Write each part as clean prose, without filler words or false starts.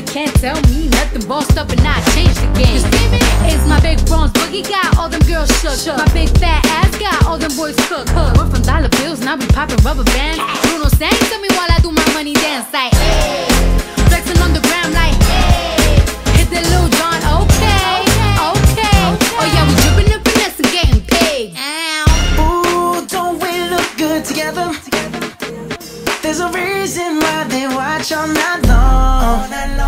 can't tell me nothing. Bossed up and I changed the game. It's my big bronze boogie got all them girls shook. My big fat ass got all them boys cooked. Went from dollar bills, now we popping rubber bands. Bruno sang to me while I do my money dance. Like, hey, flexing on the gram like, hey, hit the Lil Jon, okay, okay. Oh yeah, we dripping and finesse and getting paid. Ooh, don't we look good together? There's a reason why they watch all night long.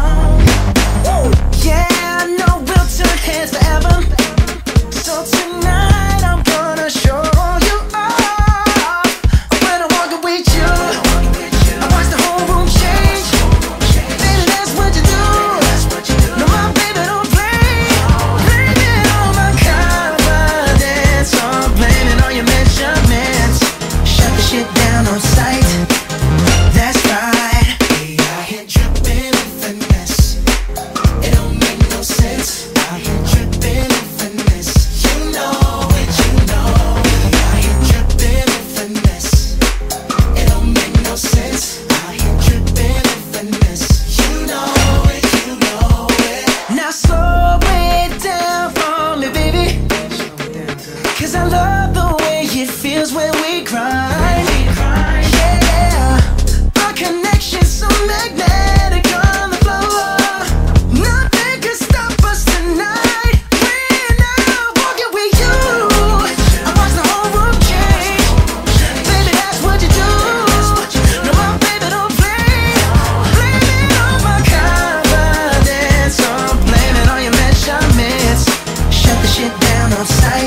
Yeah, I know we'll turn heads forever. So tonight I'm gonna show you off. When I'm walking with you, I watch the whole room change. Baby, that's what you do. No, my baby don't play. Blame it on my confidence, or blame it on your measurements. Shut the shit down on sight. That's right. We out here dripping in finesse. It don't make no sense. Out here dripping in finesse. You know it, you know. We out here dripping in finesse. It don't make no sense. Out here dripping in finesse. You know it, you know it. Now slow it down for me, baby. Cause I love the way it feels when we grind. Connection so magnetic on the floor. Nothing can stop us tonight. We're now walking with you. I watch the whole room change. Baby, that's what you do. No, my baby don't play. Blame it on my confidence, or blame it on your measurements. Shut the shit down on sight.